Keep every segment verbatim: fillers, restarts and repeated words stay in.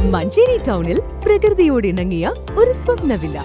മഞ്ചേരി ടൗണിൽ പ്രകൃതിയോട് ഇണങ്ങിയ ഒരു സ്വപ്ന വില്ല.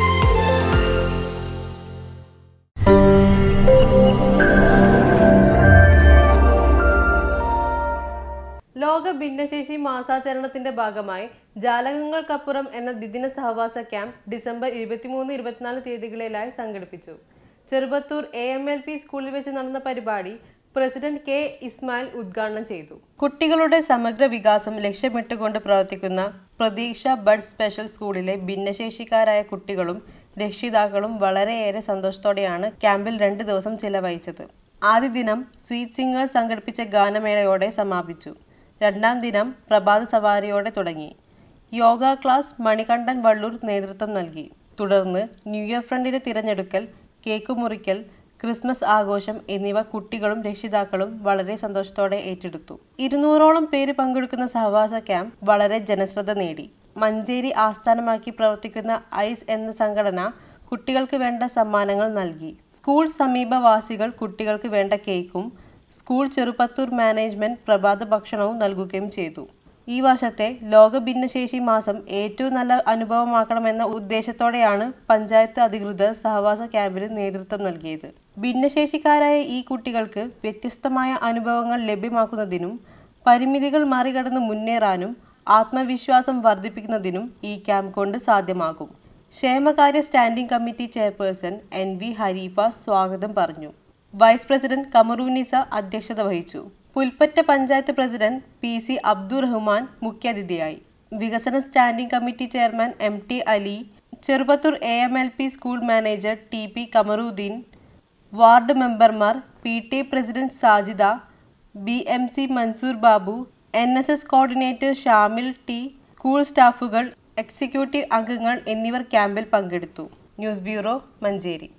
ലോക ഭിന്നശേഷി മാസാചരണത്തിന്റെ ഭാഗമായി ജാലകങ്ങൾക്കപ്പുറം എന്ന ദ്വിദിന സഹവാസ ക്യാമ്പ് ഡിസംബർ ഇരുപത്തിമൂന്ന് ഇരുപത്തിനാല് തീയതികളിലായി സംഘടിപ്പിച്ചു. Cherupathur A M L P സ്കൂളിൽ വെച്ച് നടന്ന പരിപാടി പ്രസിഡന്റ് കെ ഇസ്മായിൽ ഉദ്ഘാടനം ചെയ്തു. കുട്ടികളുടെ സമഗ്ര വികാസം ലക്ഷ്യമിട്ടുകൊണ്ട് പ്രവർത്തിക്കുന്ന പ്രതീക്ഷ ബഡ് സ്പെഷ്യൽ സ്കൂളിലെ ഭിന്നശേഷിക്കാരായ കുട്ടികളും രക്ഷിതാക്കളും വളരെയേറെ സന്തോഷത്തോടെയാണ് ക്യാമ്പിൽ രണ്ട് ദിവസം ചിലവഴിച്ചത്. ആദ്യ ദിനം സ്വീറ്റ് സിംഗേഴ്സ് സംഘടിപ്പിച്ച ഗാനമേളയോടെ സമാപിച്ചു. രണ്ടാം ദിനം പ്രഭാത സവാരിയോടെ തുടങ്ങി. യോഗ ക്ലാസ് മണികണ്ഠൻ വള്ളൂർ നേതൃത്വം നൽകി. തുടർന്ന് ന്യൂ ഇയർ ഫ്രണ്ടിന്റെ തിരഞ്ഞെടുക്കൽ, കേക്ക് മുറിക്കൽ, ക്രിസ്മസ് ആഘോഷം എന്നിവ കുട്ടികളും രക്ഷിതാക്കളും വളരെ സന്തോഷത്തോടെ ഏറ്റെടുത്തു. ഇരുന്നൂറോളം പേര് പങ്കെടുക്കുന്ന സഹവാസ ക്യാമ്പ് വളരെ ജനശ്രദ്ധ നേടി. മഞ്ചേരി ആസ്ഥാനമാക്കി പ്രവർത്തിക്കുന്ന ഐസ് എന്ന സംഘടന കുട്ടികൾക്ക് വേണ്ട സമ്മാനങ്ങൾ നൽകി. സ്കൂൾ സമീപവാസികൾ കുട്ടികൾക്ക് വേണ്ട കേക്കും സ്കൂൾ ചെറുപത്തൂർ മാനേജ്മെന്റ് പ്രഭാത ഭക്ഷണവും നൽകുകയും ചെയ്തു. ഈ വർഷത്തെ ലോക ഭിന്നശേഷി മാസം ഏറ്റവും നല്ല അനുഭവമാക്കണമെന്ന ഉദ്ദേശത്തോടെയാണ് പഞ്ചായത്ത് അധികൃതർ സഹവാസ ക്യാമ്പിന് നേതൃത്വം നൽകിയത്. ഭിന്നശേഷിക്കാരായ ഈ കുട്ടികൾക്ക് വ്യത്യസ്തമായ അനുഭവങ്ങൾ ലഭ്യമാക്കുന്നതിനും പരിമിതികൾ മറികടന്ന് മുന്നേറാനും ആത്മവിശ്വാസം വർദ്ധിപ്പിക്കുന്നതിനും ഈ ക്യാമ്പ് കൊണ്ട് സാധ്യമാകും. ക്ഷേമകാര്യ standing committee chairperson N V Harifa സ്വാഗതം പറഞ്ഞു. വൈസ് പ്രസിഡന്റ് കമറൂനിസ അധ്യക്ഷത വഹിച്ചു. Pulpatta panchayat president P C Abdurahman മുഖ്യാതിഥിയായി. വികസന standing committee chairman M T Ali, Cherupathur A M L P school manager T P Kamaruddin, ward മെമ്പർമാർ, P T A president Sajida, B M C Mansoor Babu, N S S coordinator Shamil T, school സ്റ്റാഫുകൾ, executive അംഗങ്ങൾ എന്നിവർ ക്യാമ്പിൽ പങ്കെടുത്തു. News bureau, Manjeri.